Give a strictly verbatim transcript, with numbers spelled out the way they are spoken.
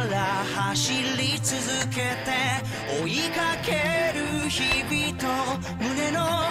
ら走り続けて追いかける日々と胸の